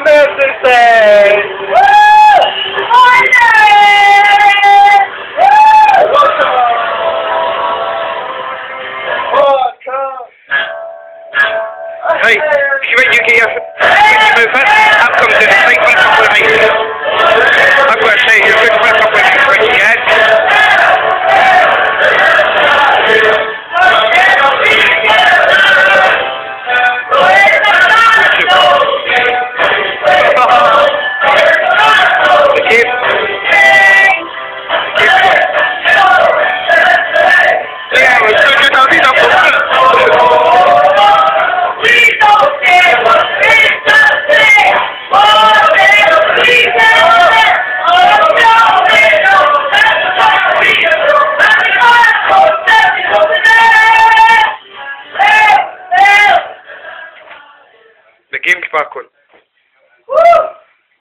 birthday! Hey, can you make you get your move first? I've come to the take one couple of me. I've got to say, you're good for a couple of me, yeah? The game's back on.